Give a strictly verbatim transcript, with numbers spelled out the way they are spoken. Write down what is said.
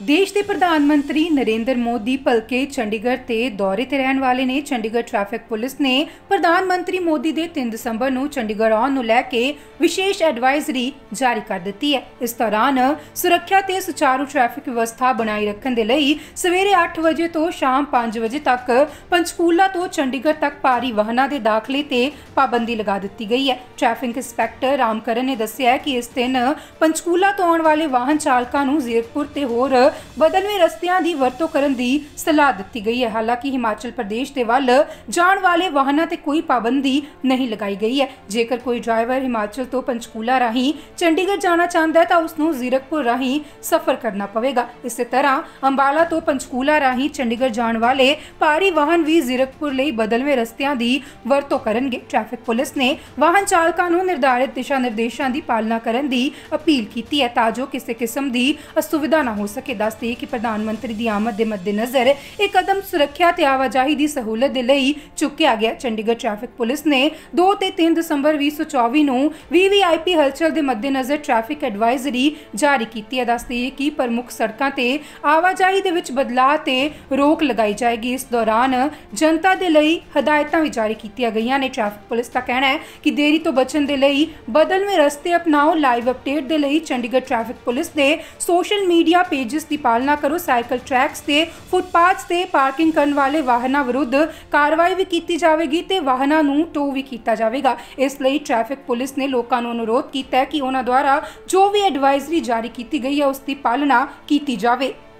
देश के प्रधानमंत्री नरेंद्र मोदी भलके चंडीगढ़ के दौरे ते रहने वाले ने। चंडीगढ़ ट्रैफिक पुलिस ने प्रधानमंत्री मोदी के तीन दिसंबर को चंडीगढ़ आने नूं लैके विशेष एडवाइजरी जारी कर दी है। इस दौरान सुरक्षा ते सुचारू ट्रैफिक व्यवस्था बनाई रखने के लिए सवेरे आठ बजे तो शाम पांच बजे तक पंचकूला तो चंडीगढ़ तक भारी वाहनों के दाखिले ते पाबंदी लगा दी गई है। ट्रैफिक इंस्पैक्टर रामकरण ने दस्सिया कि इस दिन पंचकूला तो आने वाले वाहन चालकों को जीरकपुर ते होर बदलवे रस्तियां दी वरतों करन दी सलाह दी गई है। हालांकि हिमाचल प्रदेश के वल जाण वाले वाहनों ते कोई पाबंदी नहीं लगाई गई है। जेकर कोई ड्राइवर हिमाचल तो पंचकूला राही चंडीगढ़ जाना चाहता है तो उसनों जीरकपुर राही सफर करना पवेगा। इस तरह अंबाला तो पंचकूला राही चंडीगढ़ जाण वाले भारी वाहन भी जीरकपुर लई बदलवे रस्तियां दी वरतों करनगे। ट्रैफिक पुलिस ने वाहन चालकों को निर्धारित दिशा निर्देशों की पालना करने की अपील की है ताजो किसी किस्म की असुविधा न हो सके। दस दें कि प्रधानमंत्री की आमद के मद्देनजर एक कदम सुरक्षा ते आवाजाही की सहूलत के लिए चुकया गया। चंडीगढ़ ट्रैफिक पुलिस ने दो ते तीन दिसंबर भी सौ चौबी नूं वी वी आई पी हलचल के मद्देनजर ट्रैफिक एडवाइजरी जारी की है। दस दें कि प्रमुख सड़कों ते आवाजाही दे विच बदलाव ते रोक लगाई जाएगी। इस दौरान जनता के लिए हदायतां भी जारी की गई ने। ट्रैफिक पुलिस का कहना है कि देरी तो बचने के लिए बदलवे रस्ते अपनाओ। लाइव अपडेट के लिए चंडीगढ़ ट्रैफिक पुलिस के सोशल मीडिया पेजेस की पालना करो। साइकिल ट्रैक्स ते फुटपाथ ते पार्किंग करने वाले वाहनों विरुद्ध कार्रवाई भी की जाएगी ते वाहनों नूं टो भी किया जाएगा। इसलिए ट्रैफिक पुलिस ने लोगों को अनुरोध किया है कि उन्होंने द्वारा जो भी एडवाइजरी जारी की गई है उसकी पालना की जाए।